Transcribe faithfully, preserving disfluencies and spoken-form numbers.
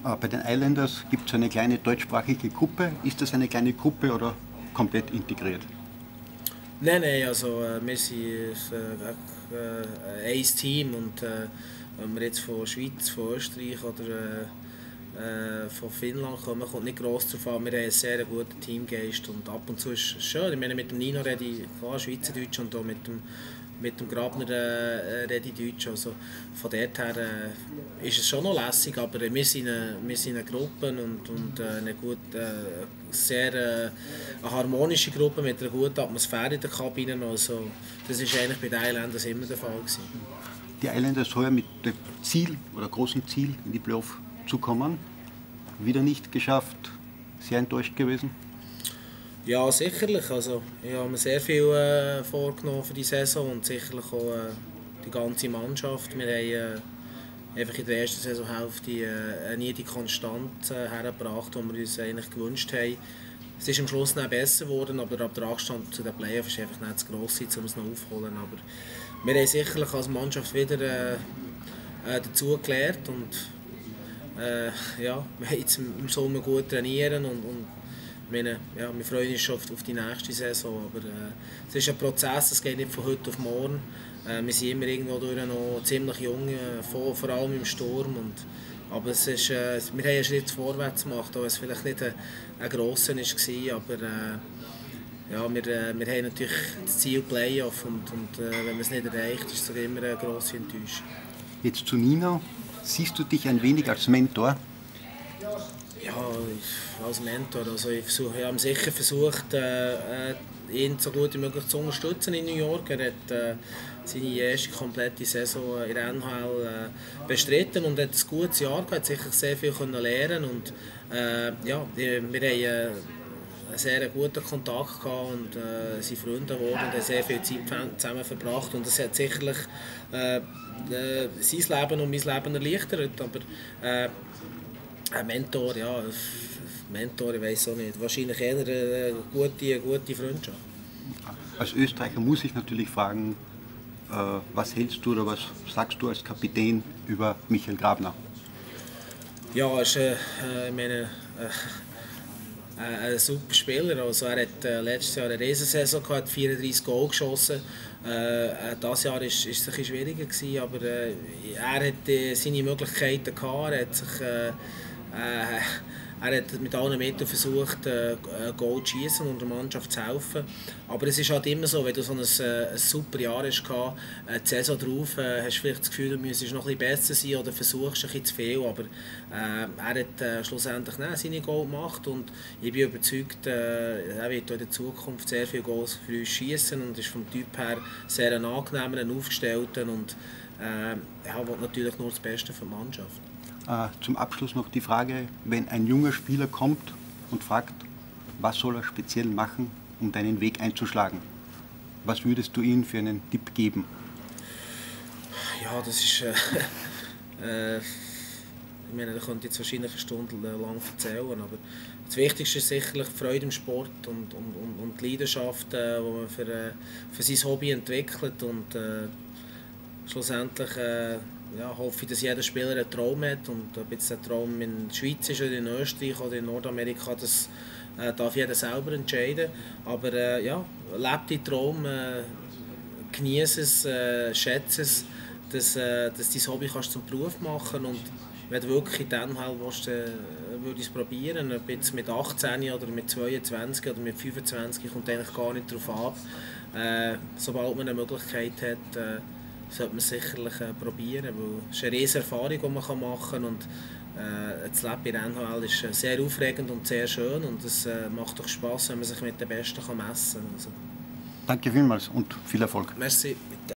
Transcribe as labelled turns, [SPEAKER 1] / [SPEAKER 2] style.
[SPEAKER 1] Bei den Islanders gibt es eine kleine deutschsprachige Gruppe. Ist das eine kleine Gruppe oder komplett integriert?
[SPEAKER 2] Nein, nein, also äh, wir sind äh, äh, ein Team und äh, wenn wir jetzt von Schweiz, von Österreich oder äh, äh, von Finnland kommen, kommt nicht gross darauf an. Wir haben einen sehr guten Teamgeist und ab und zu ist es schön. Ich meine, mit dem Nino rede ich klar Schweizerdeutsch und auch mit dem Mit dem Grabner äh, rede ich Deutsch. Also von dort her äh, ist es schon noch lässig, aber wir sind eine, wir sind eine Gruppe und, und äh, eine gut, äh, sehr äh, eine harmonische Gruppe mit einer guten Atmosphäre in der Kabine. Also, das war eigentlich bei den Islanders immer der Fall gewesen.
[SPEAKER 1] Die Islanders heuer mit dem Ziel oder großen Ziel in die Playoff zu kommen, wieder nicht geschafft, sehr enttäuscht gewesen.
[SPEAKER 2] Ja, sicherlich. Also, ich habe mir sehr viel äh, vorgenommen für die Saison und sicherlich auch äh, die ganze Mannschaft. Wir haben äh, einfach in der ersten Saisonhälfte äh, nie die Konstanz äh, hergebracht, die wir uns eigentlich gewünscht haben. Es ist am Schluss nicht besser geworden, aber der Abstand zu den Playoffs ist einfach nicht zu gross, um es noch aufzuholen. Aber wir haben sicherlich als Mannschaft wieder äh, äh, dazu gelernt und äh, ja, wir haben jetzt im Sommer gut trainieren und, und meine, ja, wir freuen uns schon auf, auf die nächste Saison, aber äh, es ist ein Prozess, es geht nicht von heute auf morgen. Äh, wir sind immer irgendwo durch noch ziemlich jung, äh, vor, vor allem im Sturm. Und, aber es ist, äh, wir haben einen Schritt vorwärts gemacht, auch wenn es vielleicht nicht ein, ein grosser war, aber äh, ja, wir, äh, wir haben natürlich das Ziel Playoff und, und äh, wenn man es nicht erreicht, ist es immer eine grosse Enttäuschung.
[SPEAKER 1] Jetzt zu Nino, siehst du dich ein wenig als Mentor?
[SPEAKER 2] Ja, als Mentor. Also ich, versuch, ich habe sicher versucht, äh, ihn so gut wie möglich zu unterstützen in New York. Er hat äh, seine erste komplette Saison in der N H L äh, bestritten und hat ein gutes Jahr gehabt, hat sicher sehr viel können lernen und äh, ja, wir, wir haben äh, einen sehr guten Kontakt gehabt und äh, sind Freunde geworden und haben sehr viel Zeit zusammen verbracht und das hat sicherlich äh, äh, sein Leben und mein Leben erleichtert, aber äh, ein Mentor, ja, Mentor, ich weiß auch nicht. Wahrscheinlich eher eine gute, gute Freundschaft.
[SPEAKER 1] Als Österreicher muss ich natürlich fragen, äh, was hältst du oder was sagst du als Kapitän über Michael Grabner?
[SPEAKER 2] Ja, er ist äh, ich meine, äh, ein super Spieler. Also er hat äh, letztes Jahr eine Riesensaison gehabt, hat vierunddreißig Goal geschossen. Äh, dieses Jahr war es ein bisschen schwieriger gewesen, aber äh, er hat äh, seine Möglichkeiten gehabt. Er hat sich äh, Äh, er hat mit allen Mitteln versucht, äh, ein Goal zu schießen und der Mannschaft zu helfen. Aber es ist halt immer so, wenn du so ein, äh, ein super Jahr hast, äh, die Saison drauf, äh, hast du vielleicht das Gefühl, du müsstest noch ein bisschen besser sein oder versuchst ein bisschen zu viel. Aber äh, er hat äh, schlussendlich nicht seine Goal gemacht und ich bin überzeugt, äh, er wird in der Zukunft sehr viele Goals für uns schießen und ist vom Typ her sehr ein angenehmer, ein aufgestellter und äh, er will natürlich nur das Beste für die Mannschaft.
[SPEAKER 1] Zum Abschluss noch die Frage, wenn ein junger Spieler kommt und fragt, was soll er speziell machen, um deinen Weg einzuschlagen? Was würdest du ihm für einen Tipp geben?
[SPEAKER 2] Ja, das ist... Äh, äh, ich meine, da könnte ich jetzt wahrscheinlich eine Stunde lang erzählen, aber das Wichtigste ist sicherlich die Freude im Sport und, und, und, und die Leidenschaft, äh, die man für, äh, für sein Hobby entwickelt und äh, schlussendlich äh, ja, hoffe ich, dass jeder Spieler einen Traum hat und ob jetzt der Traum in der Schweiz ist oder in Österreich oder in Nordamerika, das äh, darf jeder selber entscheiden. Aber äh, ja, lebt den Traum, äh, genieße es, äh, schätze es, dass, äh, dass du dein Hobby kannst zum Beruf machen und wenn du wirklich in den Fall willst, äh, würde ich es probieren. Ob jetzt mit achtzehn oder mit zweiundzwanzig oder mit fünfundzwanzig kommt eigentlich gar nicht darauf ab. Äh, sobald man eine Möglichkeit hat, äh, sollte man es sicherlich äh, probieren, weil es ist eine riesige Erfahrung, die man machen kann und äh, das Leben in der N H L ist äh, sehr aufregend und sehr schön und es äh, macht doch Spass, wenn man sich mit den Besten kann messen kann. Also.
[SPEAKER 1] Danke vielmals und viel Erfolg.
[SPEAKER 2] Merci.